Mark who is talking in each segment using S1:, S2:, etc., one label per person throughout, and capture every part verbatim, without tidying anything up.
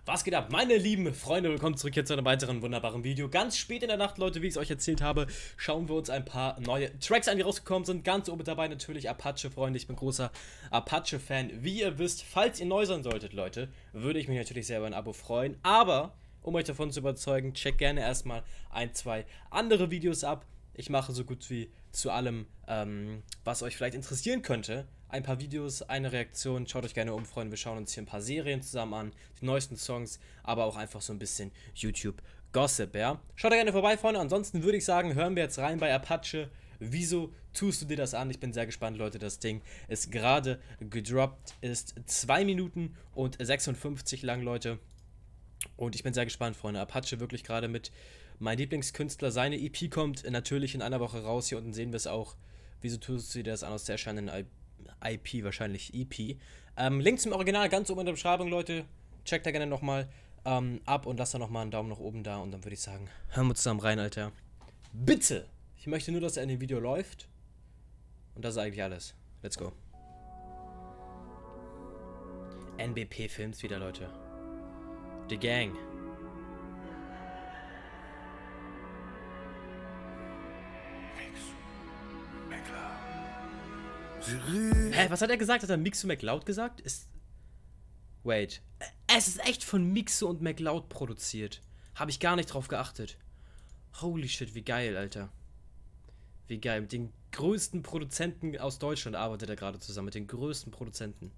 S1: Was geht ab, meine lieben Freunde? Willkommen zurück hier zu einem weiteren wunderbaren Video. Ganz spät in der Nacht, Leute, wie ich es euch erzählt habe, schauen wir uns ein paar neue Tracks an, die rausgekommen sind. Ganz oben dabei natürlich Apache, Freunde. Ich bin großer Apache-Fan. Wie ihr wisst, falls ihr neu sein solltet, Leute, würde ich mich natürlich sehr über ein Abo freuen. Aber, um euch davon zu überzeugen, checkt gerne erstmal ein, zwei andere Videos ab. Ich mache so gut wie zu allem, ähm, was euch vielleicht interessieren könnte. Ein paar Videos, eine Reaktion, schaut euch gerne um, Freunde. Wir schauen uns hier ein paar Serien zusammen an, die neuesten Songs, aber auch einfach so ein bisschen YouTube-Gossip, ja. Schaut da gerne vorbei, Freunde. Ansonsten würde ich sagen, hören wir jetzt rein bei Apache. Wieso tust du dir das an? Ich bin sehr gespannt, Leute. Das Ding ist gerade gedroppt, ist zwei Minuten und sechsundfünfzig lang, Leute. Und ich bin sehr gespannt, Freunde. Apache wirklich gerade mit mein Lieblingskünstler. Seine E P kommt natürlich in einer Woche raus. Hier unten sehen wir es auch. Wieso tust du dir das an aus der erscheinenden I P, wahrscheinlich E P. Ähm, Link zum Original ganz oben in der Beschreibung, Leute. Checkt da gerne nochmal ähm, ab und lasst da nochmal einen Daumen nach oben da. Und dann würde ich sagen, hören wir zusammen rein, Alter. Bitte! Ich möchte nur, dass er in dem Video läuft. Und das ist eigentlich alles. Let's go. N B P Films wieder, Leute. The Gang. Hä, was hat er gesagt? Hat er Mixo McLeod gesagt? Ist... Wait. Es ist echt von Mixo und McLeod produziert. Habe ich gar nicht drauf geachtet. Holy shit, wie geil, Alter. Wie geil. Mit den größten Produzenten aus Deutschland arbeitet er gerade zusammen. Mit den größten Produzenten.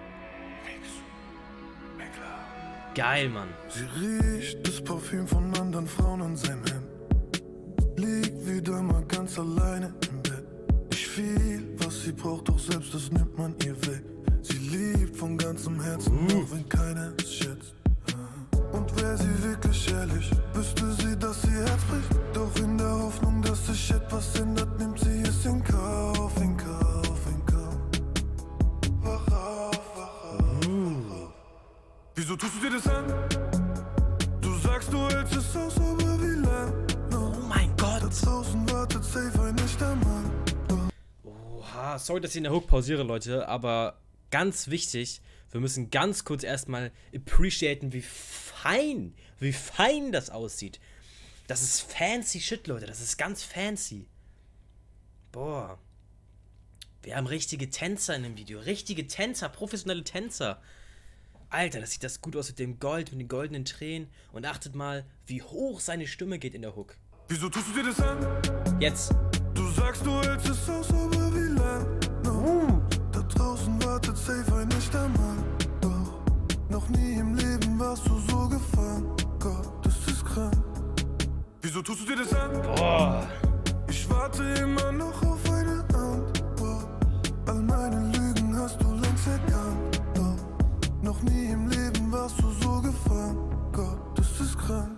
S1: Geil, Mann.
S2: Sie riecht das Parfüm von anderen Frauen an seinem Hemd. Liegt wieder mal ganz alleine im Bett. Nicht viel, was sie braucht, doch selbst das nimmt man ihr weg. Sie liebt von ganzem Herzen, uh. auch wenn keiner es schätzt. Und wäre sie wirklich ehrlich, wüsste sie, dass sie Herz bricht. Doch in der Hoffnung, dass sich etwas ändert, nimmt sie es in Kauf, in Kauf, in Kauf. Wach auf, wach auf, wach auf. Wieso tust du dir das an? Du sagst, du hältst es aus, aber wie lang? No.
S1: Oh mein Gott!
S2: Da draußen wartet safe ein echter Mann.
S1: Oha, sorry, dass ich in der Hook pausiere, Leute, aber ganz wichtig, wir müssen ganz kurz erstmal appreciaten, wie fein, wie fein das aussieht. Das ist fancy shit, Leute, das ist ganz fancy. Boah. Wir haben richtige Tänzer in dem Video, richtige Tänzer, professionelle Tänzer. Alter, das sieht das gut aus mit dem Gold, mit den goldenen Tränen. Und achtet mal, wie hoch seine Stimme geht in der Hook.
S2: Wieso tust du dir das an?
S1: Jetzt.
S2: Du sagst, du hältst es aus, aber wie lang? No. Uh. Da draußen wartet safe ein echter Mann. Doch noch nie im Leben warst du so gefangen. Gott, das ist krank. Wieso tust du dir das an?
S1: Boah.
S2: Ich warte immer noch auf eine Antwort. All meine Lügen hast du längst erkannt. Doch noch nie im Leben warst du so gefangen. Gott, das ist krank.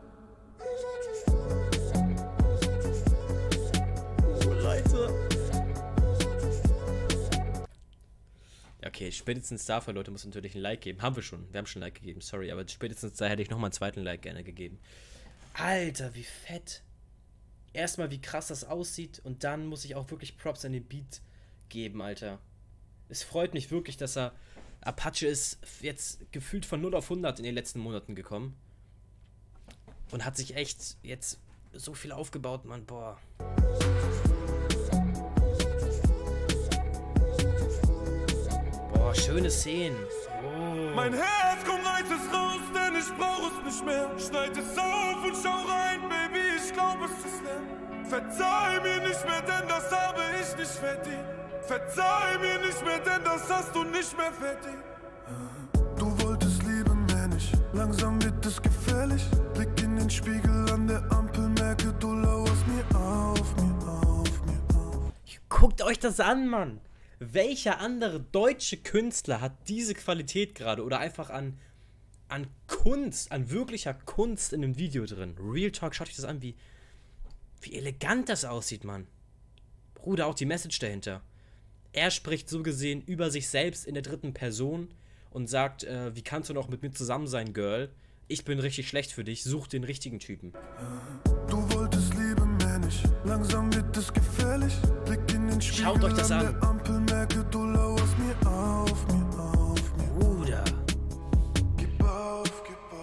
S1: Okay, spätestens dafür, Leute, muss natürlich ein Like geben. Haben wir schon. Wir haben schon ein Like gegeben, sorry. Aber spätestens da hätte ich nochmal einen zweiten Like gerne gegeben. Alter, wie fett. Erstmal, wie krass das aussieht. Und dann muss ich auch wirklich Props an den Beat geben, Alter. Es freut mich wirklich, dass er... Apache ist jetzt gefühlt von null auf hundert in den letzten Monaten gekommen. Und hat sich echt jetzt so viel aufgebaut, Mann. Boah. Schöne Szenen. Oh.
S2: Mein Herz, komm, reiß es raus, denn ich brauch es nicht mehr. Schneid es auf und schau rein, Baby, ich glaub, es ist leer. Verzeih mir nicht mehr, denn das habe ich nicht verdient. Verzeih mir nicht mehr, denn das hast du nicht mehr verdient. Du wolltest Liebe mehr nicht, langsam wird es gefährlich. Blick in den Spiegel an der Ampel, merke, du lauerst mir auf, mir auf, mir auf.
S1: Guckt euch das an, Mann. Welcher andere deutsche Künstler hat diese Qualität gerade oder einfach an, an Kunst, an wirklicher Kunst in einem Video drin? Real Talk, schaut euch das an, wie, wie elegant das aussieht, Mann. Bruder, auch die Message dahinter. Er spricht so gesehen über sich selbst in der dritten Person und sagt, äh, wie kannst du noch mit mir zusammen sein, Girl? Ich bin richtig schlecht für dich, such den richtigen Typen.
S2: Du wolltest Liebe mehr nicht, langsam wird es gefährlich. Blick in den Spiegel,
S1: schaut euch das an.
S2: Der Ampel, merke, du lauerst mir auf, mir auf, mir
S1: Bruder.
S2: Gib auf, gib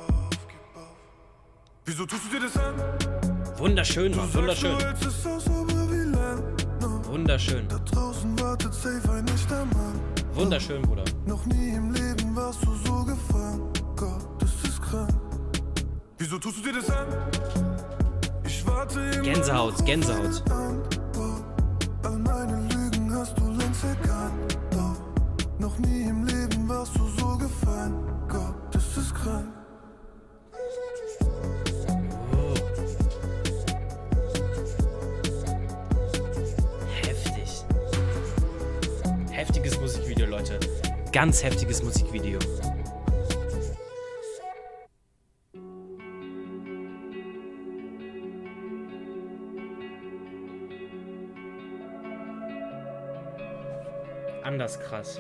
S2: Wieso tust du dir das an?
S1: Wunderschön, Mann, wunderschön.
S2: Du sagst, du hältst es aus, aber wie lang noch?
S1: Wunderschön.
S2: Da draußen wartet safe ein echter Mann.
S1: Wunderschön, Bruder.
S2: Noch nie im Leben warst du so gefangen. Gott, das ist krank. Wieso tust du dir das an? Ich warte immer
S1: Gänsehaut,
S2: noch
S1: Gänsehaut.
S2: auf eine Antwort. All meine Lügen hast du längst erkannt. Doch noch nie im Leben warst du so gefangen. Gott, das ist krank.
S1: Oh. Heftig. Heftiges Musikvideo, Leute. Ganz heftiges Musikvideo. Anders krass.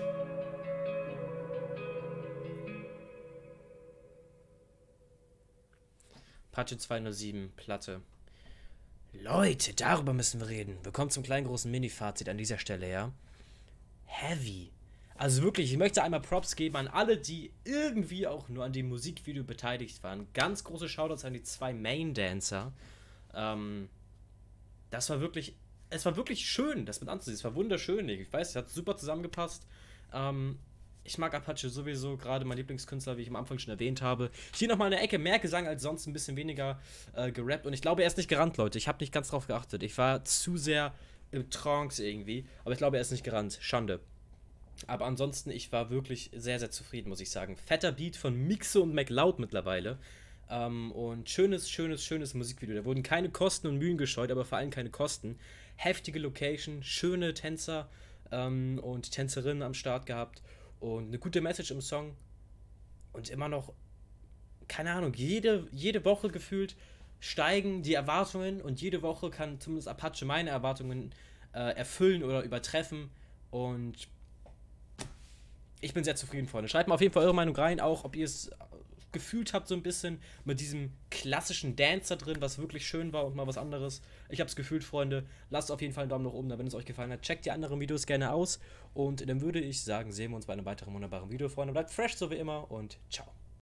S1: Apache zweihundertsieben, Platte. Leute, darüber müssen wir reden. Wir kommen zum kleinen großen Mini-Fazit an dieser Stelle, ja. Heavy. Also wirklich, ich möchte einmal Props geben an alle, die irgendwie auch nur an dem Musikvideo beteiligt waren. Ganz große Shoutouts an die zwei Main-Dancer. Ähm, das war wirklich, es war wirklich schön, das mit anzusehen. Es war wunderschön. Ich weiß, es hat super zusammengepasst. Ähm, ich mag Apache sowieso, gerade mein Lieblingskünstler, wie ich am Anfang schon erwähnt habe. Hier nochmal eine Ecke mehr Gesang als sonst, ein bisschen weniger äh, gerappt. Und ich glaube, er ist nicht gerannt, Leute. Ich habe nicht ganz drauf geachtet. Ich war zu sehr im Trance irgendwie. Aber ich glaube, er ist nicht gerannt. Schande. Aber ansonsten, ich war wirklich sehr, sehr zufrieden, muss ich sagen. Fetter Beat von Mixe und McLeod mittlerweile. Ähm, und schönes, schönes, schönes Musikvideo. Da wurden keine Kosten und Mühen gescheut, aber vor allem keine Kosten. Heftige Location, schöne Tänzer ähm, und Tänzerinnen am Start gehabt. Und eine gute Message im Song. Und immer noch, keine Ahnung, jede, jede Woche gefühlt steigen die Erwartungen. Und jede Woche kann zumindest Apache meine Erwartungen äh, erfüllen oder übertreffen. Und ich bin sehr zufrieden, Freunde. Schreibt mal auf jeden Fall eure Meinung rein, auch ob ihr es gefühlt habt so ein bisschen mit diesem klassischen Dancer drin, was wirklich schön war und mal was anderes. Ich hab's gefühlt, Freunde. Lasst auf jeden Fall einen Daumen nach oben da, wenn es euch gefallen hat. Checkt die anderen Videos gerne aus und dann würde ich sagen, sehen wir uns bei einem weiteren wunderbaren Video, Freunde. Bleibt fresh, so wie immer und ciao.